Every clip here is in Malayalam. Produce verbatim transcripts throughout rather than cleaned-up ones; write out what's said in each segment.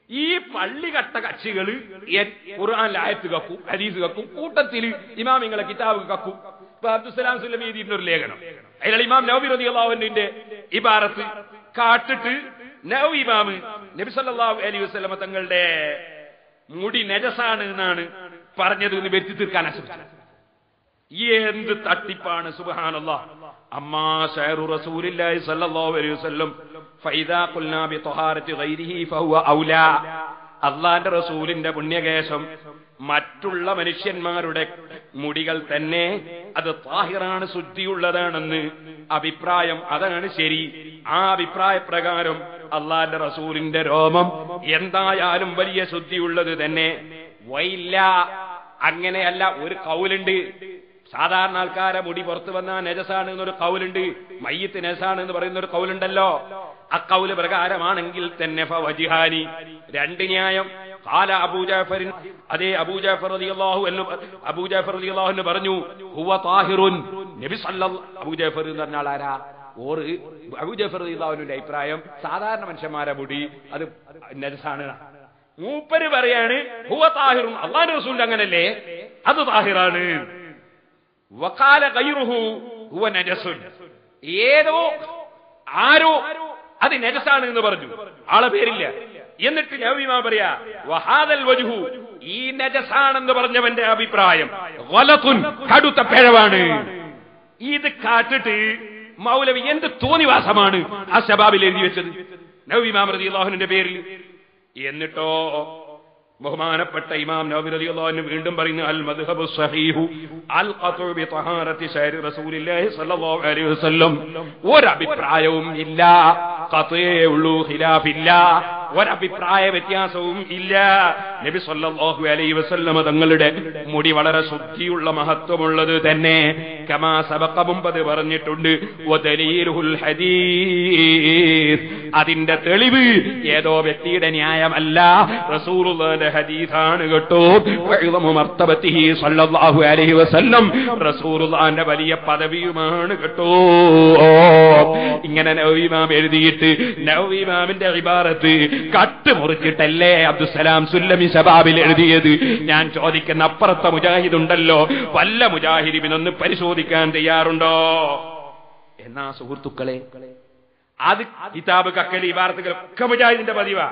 ഈ പള്ളി കട്ട കക്ഷികൾ ഖുർആനിലെ ആയത്ത് കക്കും ഹദീസ് കക്കും കൂട്ടത്തിൽ ഇമാമിങ്ങളെ കിതാബ് കക്കും. ഇപ്പൊ അബ്ദുസ്സലാം സുല്ലമി എഴുതിയിരുന്ന ഒരു ലേഖനം, അതിൽ ഇമാം നവവി റളിയല്ലാഹു അൻഹുവിന്റെ ഇബാറത്ത് കാട്ടിട്ട് നവവി ഇമാമ് നബി സല്ലല്ലാഹു അലൈഹി വസല്ലം തങ്ങളുടെ മുടി നജസാണ് എന്നാണ് പറഞ്ഞത് എന്ന് വരുത്തി തീർക്കാൻ ശ്രമിച്ചത്. എന്ത് തട്ടിപ്പാണ്! സുബ്ഹാനല്ലാഹ്. അമ്മാ ശഅറു റസൂലില്ലാഹി സ്വല്ലല്ലാഹു അലൈഹി വസല്ലം ഫൈദാ ഖുൽനാ ബി ത്വഹാരത്തി ഗൈരിഹി ഫഹുവ ഔലാ. അല്ലാഹുവിന്റെ റസൂലിന്റെ പുണ്യകേശം മറ്റുള്ള മനുഷ്യന്മാരുടെ മുടികൾ തന്നെ അത് താഹിറാണ്, ശുദ്ധിയുള്ളതാണെന്ന് അഭിപ്രായം, അതാണ് ശരി. ആ അഭിപ്രായ പ്രകാരം അല്ലാഹുവിന്റെ റസൂലിന്റെ രോമം എന്തായാലും വലിയ ശുദ്ധിയുള്ളത് തന്നെ. വൈല്ല, അങ്ങനെയല്ല. ഒരു കൗലുണ്ട്, സാധാരണ ആൾക്കാരെ മുടി പുറത്തു വന്നാൽ നജസാണ് എന്നൊരു കൗലുണ്ട്, മയ്യിത്ത് നജസാണ് എന്ന് പറയുന്ന ഒരു കൗലുണ്ടല്ലോ. ആ കൗല് പ്രകാരമാണെങ്കിൽ തന്നെ ഫവജിഹാനി, രണ്ട് ന്യായം. ഖാല അബൂ ജഅഫർ, അതേ അബൂ ജഅഫർ റളിയല്ലാഹു അൻഹു അബൂ ജഅഫർ റളിയല്ലാഹു അൻഹു പറഞ്ഞു ഹുവ താഹിറുൻ. നബി സല്ലല്ലാഹു അബൂ ജഅഫർ എന്ന് പറഞ്ഞാൽ ആരാ? ഓറ് അബൂ ജഅഫർ റളിയല്ലാഹു അൻഹുവിന്റെ അഭിപ്രായം സാധാരണ മനുഷ്യന്മാരെ മുടി അത് നജസാണ്. മൂപ്പര് പറയാണ് ഹുവ താഹിറുൻ, അല്ലാഹുവിന്റെ റസൂൽ അങ്ങനല്ലേ, അത് താഹിറാണ്. വഖാല ഗൈറുഹു ഹുവ നജസുൻ, ഏതോ ആരോ അത് നജസാണ് എന്ന് പറഞ്ഞു, ആളെ പേരില്ല. എന്നിട്ട് നബി ഇമാം പറയാ വഹാദൽ വജ്ഹു, ഈ നജസാണെന്ന് പറഞ്ഞവന്റെ അഭിപ്രായം ഗലതുൻ, കടുത്ത പിഴവാണ്. ഇത് കാട്ടിട്ട് മൗലവി എന്ത് തോന്നിവാസമാണ് ആ ശബാബിൽ എഴുതി വെച്ചത് നബി ഇമാം റളിയല്ലാഹു അൻഹുവിന്റെ പേരിൽ. എന്നിട്ടോ ബഹുമാനപ്പെട്ട ഇമാം നവവി റളിയല്ലാഹു അൻഹു വീണ്ടും പറയുന്നു അൽ മദ്ഹബു സ്വഹീഹു അൽ ഖത്ഉ ബി തഹാറത്തി ശഅരി റസൂലില്ലാഹി സ്വല്ലല്ലാഹു അലൈഹി വസല്ലം. ഒരഭിപ്രായവും ഇല്ല, ഖത്ഉയേ ഉള്ളൂ, ഖിലാഫില്ല, ഒരഭിപ്രായ വ്യത്യാസവും ഇല്ല. നബി സ്വല്ലല്ലാഹു അലൈഹി വസല്ലം തങ്ങളുടെ മുടി വളരെ ശുദ്ധിയുള്ള മഹത്വമുള്ളത് തന്നെ. കമാ സബഖ, മുമ്പത് പറഞ്ഞിട്ടുണ്ട്. വദലീലുൽ ഹദീസ്, അതിന്റെ തെളിവ് ഏതോ വ്യക്തിയുടെ ന്യായമല്ല, റസൂലുള്ളാഹിന്റെ ഹദീസാണ് കേട്ടോ. വഇളമു മർതബതിഹി സ്വല്ലല്ലാഹു അലൈഹി വസല്ലം, റസൂലുള്ളാഹിന്റെ വലിയ പദവിയുമാണ് കേട്ടോ. ഇങ്ങനെ നവവി ഇമാം എഴുതിയിട്ട് നവവി ഇമാമിന്റെ ഇബാറത്ത് കട്ട് മുറിച്ചിട്ടല്ലേ അബ്ദുസ്സലാം സുല്ലമി ശബാബിൽ എഴുതിയത്. ഞാൻ ചോദിക്കുന്ന അപ്പുറത്തെ മുജാഹിദ് ഉണ്ടല്ലോ, വല്ല മുജാഹിദിനൊന്ന് പരിശോധിക്കാൻ തയ്യാറുണ്ടോ? എന്നാ സുഹൃത്തുക്കളെ, അത് കിതാബ് കക്കല് ഇബാറത്തുകൾ ഒക്കെ മുജാഹിദിന്റെ പതിവാ.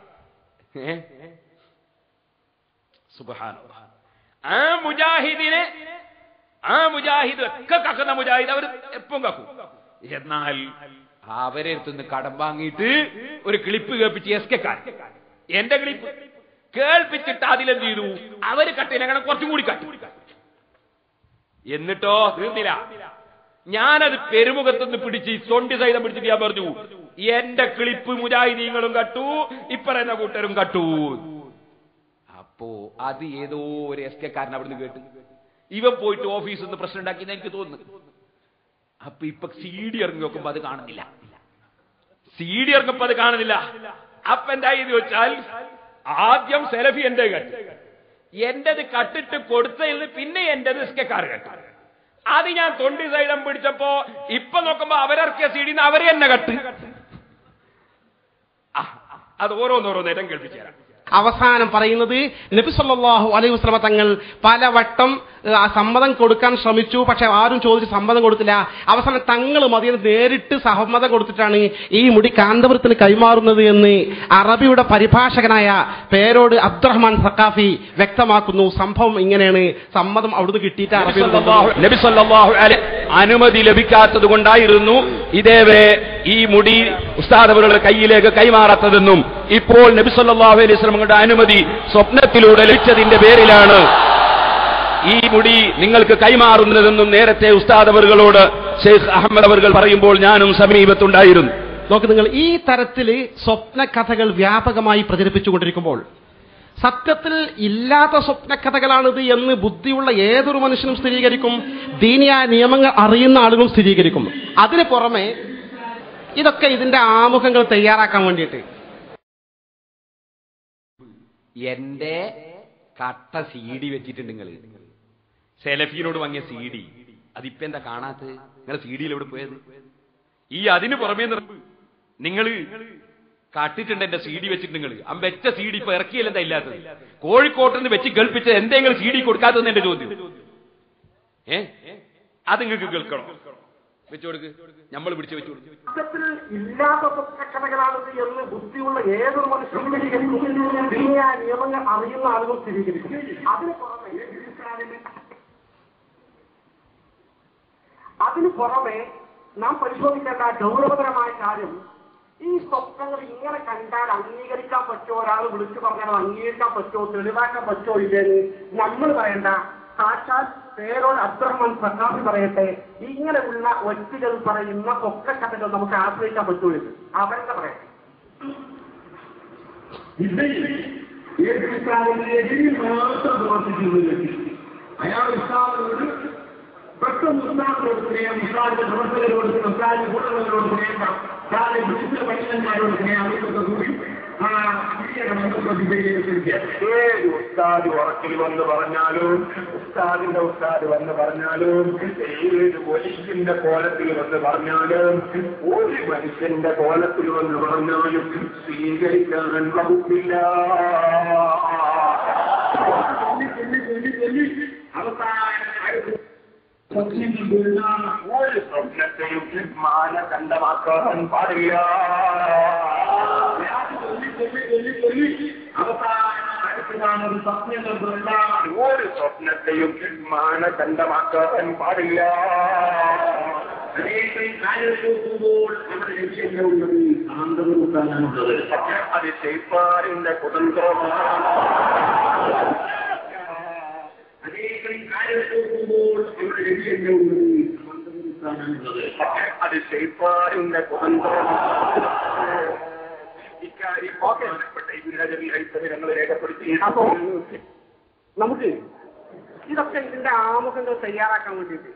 സുബ്ഹാനല്ലാഹ്. ആ മുജാഹിദിനെ ആ മുജാഹിദ് ഒക്കെ കക്കുന്ന മുജാഹിദ് അവർ എപ്പം കക്കും. എന്നാൽ അവരെ അടുത്തുനിന്ന് കടം വാങ്ങിയിട്ട് ഒരു ക്ലിപ്പ് കേൾപ്പിച്ച് എസ് കെ കാർ എന്റെ ക്ലിപ്പ് കേൾപ്പിച്ചിട്ട് അതിലെന്ത് ചെയ്തു, അവര് കട്ടിനങ്ങനെ കുറച്ചും കൂടി കട്ടി. എന്നിട്ടോ തീർന്നില്ല, ഞാനത് പെരുമുഖത്തുനിന്ന് പിടിച്ച് തൊണ്ടി സഹിതം പിടിച്ചിട്ട് ഞാൻ പറഞ്ഞു എന്റെ ക്ലിപ്പ് മുജാഹിദീങ്ങളും കട്ടു, ഇപ്പറയുന്ന കൂട്ടരും കട്ടു. അപ്പോ അത് ഏതോ ഒരു എസ് കെ കാരൻ അവിടുന്ന് കേട്ട് ഇവൻ പോയിട്ട് ഓഫീസിൽ നിന്ന് പ്രശ്നം ഉണ്ടാക്കിയെന്ന് എനിക്ക് തോന്നുന്നു. അപ്പൊ ഇപ്പൊ സി ഡി ഇറങ്ങി നോക്കുമ്പോ അത് കാണുന്നില്ല, സി ഡി ഇറങ്ങപ്പോ അത് കാണുന്നില്ല. അപ്പൊ എന്തായി ചോദിച്ചാൽ ആദ്യം സെലഫി എന്റെ കട്ട്, എന്റേത് കട്ടിട്ട് കൊടുത്തതിൽ പിന്നെ എന്റേത് എസ് കെ കാർ കട്ട്. അത് ഞാൻ തൊണ്ടി സൈഡം പിടിച്ചപ്പോ ഇപ്പൊ നോക്കുമ്പോ അവരിറക്കിയ സി ഡി അവരെ തന്നെ കട്ട്. അത് ഓരോന്നോരോ നേരം കേൾപ്പിച്ചു തരാം. അവസാനം പറയുന്നത് നബി സല്ലല്ലാഹു അലൈഹി വസല്ലം തങ്ങൾ പലവട്ടം സമ്മതം കൊടുക്കാൻ ശ്രമിച്ചു, പക്ഷെ ആരും ചോദിച്ച് സമ്മതം കൊടുത്തില്ല. അവസാനം തങ്ങൾ മദീനത്ത് നേരിട്ട് സമ്മതം കൊടുത്തിട്ടാണ് ഈ മുടി കാന്തപുരത്തിന് കൈമാറുന്നത് എന്ന് അറബിയുടെ പരിഭാഷകനായ പേരോട് അബ്ദുറഹ്മാൻ സഖാഫി വ്യക്തമാക്കുന്നു. സംഭവം ഇങ്ങനെയാണ്, സമ്മതം അവിടുന്ന് കിട്ടിയിട്ട് അറബി നബി സല്ലല്ലാഹു അലൈഹി അനുമതി ലഭിക്കാത്തത് കൊണ്ടായിരുന്നു ഇതേവരെ ഈ മുടി ഉസ്താദ് അവരുടെ കയ്യിലേക്ക് കൈമാറാത്തതെന്നും ഇപ്പോൾ നബി സല്ലല്ലാഹു അലൈഹി വസല്ലമയുടെ അനുമതി സ്വപ്നത്തിലൂടെ ലഭിച്ചതിന്റെ പേരിലാണ് ഈ മുടി നിങ്ങൾക്ക് കൈമാറുന്നതെന്നും നേരത്തെ ഉസ്താദ് അവர்களോട് ഷെയ്ഖ് അഹമ്മദ് അവർ പറയുമ്പോൾ ഞാനും സമീപത്തുണ്ടായിരുന്നു. നോക്ക് നിങ്ങൾ, ഈ തരത്തിൽ സ്വപ്ന കഥകൾ വ്യാപകമായി പ്രചരിപ്പിച്ചുകൊണ്ടിരിക്കുമ്പോൾ സത്യത്തിൽ ഇല്ലാത്ത സ്വപ്നകഥകളാണിത് എന്ന് ബുദ്ധിയുള്ള ഏതൊരു മനുഷ്യനും സ്ഥിരീകരിക്കും, ദീനിയായ നിയമങ്ങൾ അറിയുന്ന ആളുകളും സ്ഥിരീകരിക്കും. അതിന് പുറമെ ഇതൊക്കെ ഇതിന്റെ ആമുഖങ്ങൾ തയ്യാറാക്കാൻ വേണ്ടിയിട്ട് എന്റെ കട്ട സി ഡി വെച്ചിട്ടുണ്ട് നിങ്ങൾ, സെലഫിനോട് വാങ്ങിയ സി ഡി. അതിപ്പോ എന്താ കാണാത്തത്? നിങ്ങൾ സി ഡിയിൽ എവിടെ പോയത്? ഈ അതിന് പുറമേ നിങ്ങൾ കാട്ടിട്ടുണ്ട് എന്റെ സി ഡി വെച്ചിട്ട് നിങ്ങൾ ആ വെച്ച സി ഡി ഇപ്പൊ ഇറക്കിയല്ലെന്താ ഇല്ലാത്തത്? കോഴിക്കോട്ട് നിന്ന് വെച്ച് കേൾപ്പിച്ച എന്തെങ്കിലും സി ഡി കൊടുക്കാത്തതെന്ന് എന്റെ ചോദ്യം. ഏ അത് നിങ്ങൾക്ക് കേൾക്കണോ? വെച്ചുകൊടുക്ക്, നമ്മൾ പിടിച്ച് വെച്ചു കൊടുക്കും. ഇല്ലാത്ത പ്രശ്നങ്ങളാണെന്ന് എന്ന് ബുദ്ധിയുള്ള ഏതൊരു മനുഷ്യനും നിയമങ്ങൾ അറിയുന്ന ആളുകൾ സ്ഥിരീകരിക്കും. അതിന് പുറമെ അതിന് പുറമെ നാം പരിശോധിക്കേണ്ട ഗൗരവതരമായ കാര്യം, ഈ സ്വപ്നങ്ങൾ ഇങ്ങനെ കണ്ടാൽ അംഗീകരിക്കാൻ പറ്റുമോ, ഒരാൾ വിളിച്ചു പറഞ്ഞാൽ അംഗീകരിക്കാൻ പറ്റുമോ, തെളിവാക്കാൻ പറ്റുമോ ഇല്ലെന്ന് നമ്മൾ പറയേണ്ട. സാക്ഷാൽ പേരോൾ അബ്ദുറഹ്മാൻ പ്രകാശ് പറയട്ടെ, ഇങ്ങനെയുള്ള വ്യക്തികൾ പറയുന്ന ഒക്കെ കഥകൾ നമുക്ക് ആശ്രയിക്കാൻ പറ്റുമോ? അവരുടെ പറയട്ടെ. അയാൾ ഉസ്താദിനോട് പെട്ടെന്ന് ഉസ്താദിനോട് പറയാം, ഉസ്താദിന്റെ പ്രവർത്തകരോട് ഉസ്താദിന്റെ കൂട്ടങ്ങളോട് പറയാം, ഉസ്താദിന്റെ വിശുദ്ധ പണ്ഡിതന്മാരോട് പറയാം, അവർക്കൊക്കെ കൂടി ആ ഏത് ഉസ്താദ് ഉറക്കിൽ വന്ന് പറഞ്ഞാലും, ഉസ്താദിന്റെ ഉസ്താദ് വന്ന് പറഞ്ഞാലും, ഏത് വലിയന്റെ കോലത്തിൽ വന്ന് പറഞ്ഞാലും, ഒരു മനുഷ്യന്റെ കോലത്തിൽ വന്ന് പറഞ്ഞാലും സ്വീകരിക്കാൻ വകുപ്പില്ല. ഒരു സ്വപ്നത്തെയും മാനദണ്ഡമാക്കാൻ പാടില്ല. ഒരു സ്വപ്നത്തെയും മാനദണ്ഡമാക്കാൻ പാടില്ല. ുമ്പോൾ നമ്മുടെ ലക്ഷ്യങ്ങളുള്ളത് ശാന്തതൂട്ടാനാണുള്ളത്. അത് ശൈത്താനിന്റെ കുതന്ത്രമാണ്. അനേകം കാര്യങ്ങൾ നമ്മുടെ ലക്ഷ്യങ്ങളുള്ളത് ശാന്തതൂട്ടാനാണുള്ളത്. അത് ശൈത്താനിന്റെ കുതന്ത്രമാണ്. ഇക്കാര്യം ഞങ്ങൾ രേഖപ്പെടുത്തി. അപ്പോ നമുക്ക് ഇതൊക്കെ ഇതിന്റെ ആമുഖങ്ങൾ തയ്യാറാക്കാൻ വേണ്ടിയിട്ട്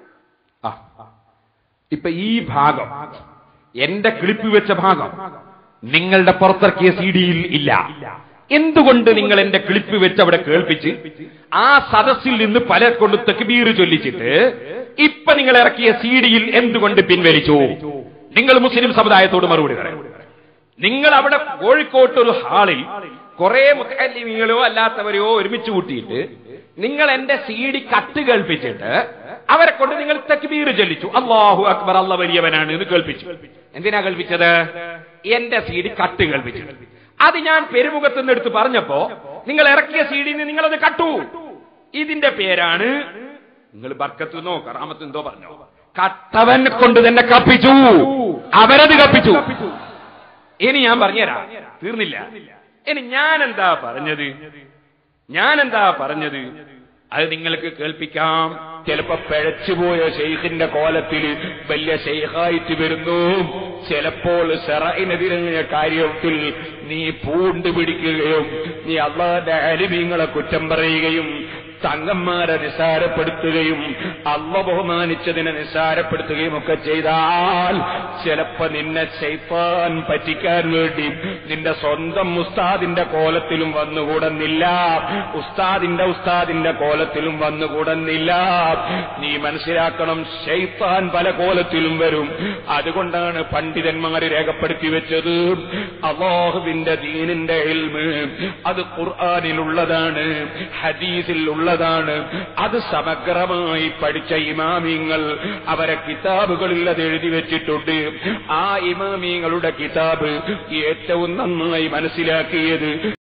ഇപ്പൊ ഈ ഭാഗം, എന്റെ ക്ലിപ്പ് വെച്ച ഭാഗം നിങ്ങളുടെ പുറത്തിറക്കിയ സി ഡിയിൽ ഇല്ല. എന്തുകൊണ്ട് നിങ്ങൾ എന്റെ ക്ലിപ്പ് വെച്ച് അവിടെ കേൾപ്പിച്ച് ആ സദസ്സിൽ നിന്ന് പല കൊണ്ട് തക്ബീർ ചൊല്ലിച്ചിട്ട് ഇപ്പൊ നിങ്ങൾ ഇറക്കിയ സി ഡിയിൽ എന്തുകൊണ്ട് പിൻവലിച്ചു? നിങ്ങൾ മുസ്ലിം സമുദായത്തോട് മറുപടി പറയാം. നിങ്ങൾ അവിടെ കോഴിക്കോട്ട് ഒരു ഹാളിൽ കുറെ മുത്തല്ലിമീങ്ങളോ അല്ലാത്തവരെയോ ഒരുമിച്ച് കൂട്ടിയിട്ട് നിങ്ങൾ എന്റെ സി ഡി കത്ത് കേൾപ്പിച്ചിട്ട് അവരെ കൊണ്ട് നിങ്ങൾ തക്ബീർ ചൊല്ലിച്ചു, അല്ലാഹു അക്ബർ, അല്ലാഹു വലിയവനാണ് എന്ന് കേൾപ്പിച്ചു. എന്തിനാ കേൾപ്പിച്ചത്? എന്റെ സി ഡി കട്ട് കേൾപ്പിച്ചു. അത് ഞാൻ പെരുമുഖത്ത് നിന്ന് എടുത്ത് പറഞ്ഞപ്പോ നിങ്ങൾ ഇറക്കിയ സി ഡിന്ന് നിങ്ങളത് കട്ടു. ഇതിന്റെ പേരാണ് നിങ്ങൾ ബർക്കത്തുന്നോ കറാമത്തുന്നോ പറഞ്ഞോ, കട്ടവൻ കൊണ്ട് തന്നെ കപ്പിച്ചു, അവരത് കപ്പിച്ചു. ഇനി ഞാൻ പറഞ്ഞുതരാം, തീർന്നില്ല. ഇനി ഞാൻ എന്താ പറഞ്ഞത്? ഞാൻ എന്താ പറഞ്ഞത് അത് നിങ്ങൾക്ക് കേൾപ്പിക്കാം. ചിലപ്പോ പിഴച്ചുപോയ ഷെയ്ഖിന്റെ കോലത്തിൽ വലിയ ഷെയ്ഖായിട്ട് വരുന്നു. ചിലപ്പോൾ ശറഇനെതിരായ കാര്യത്തിൽ നീ പൂണ്ടുപിടിക്കുകയും നീ അല്ലാഹുവിന്റെ അലിമീങ്ങളെ കുറ്റം പറയുകയും തങ്ങന്മാരെ നിസ്സാരപ്പെടുത്തുകയും അള്ള ബഹുമാനിച്ചതിനെ നിസ്സാരപ്പെടുത്തുകയും ഒക്കെ ചെയ്താൽ ചിലപ്പോ നിന്നെ ശൈത്താൻ പറ്റിക്കാൻ വേണ്ടി നിന്റെ സ്വന്തം ഉസ്താദിന്റെ കോലത്തിലും വന്നുകൂടുന്നില്ല, ഉസ്താദിന്റെ ഉസ്താദിന്റെ കോലത്തിലും വന്നുകൂടുന്നില്ല. നീ മനസ്സിലാക്കണം, ശൈത്താൻ പല കോലത്തിലും വരും. അതുകൊണ്ടാണ് പണ്ഡിതന്മാര് രേഖപ്പെടുത്തി വെച്ചത്, അല്ലാഹുവിന്റെ ദീനിന്റെ ഇൽമ് അത് ഖുർആനിലുള്ളതാണ്, ഹദീസിൽ ഉള്ള ാണ്. അത് സമഗ്രമായി പഠിച്ച ഇമാമിങ്ങൾ അവരെ കിതാബുകളിൽ അത് എഴുതി വെച്ചിട്ടുണ്ട്. ആ ഇമാമിങ്ങളുടെ കിതാബ് ഏറ്റവും നന്നായി മനസ്സിലാക്കിയത്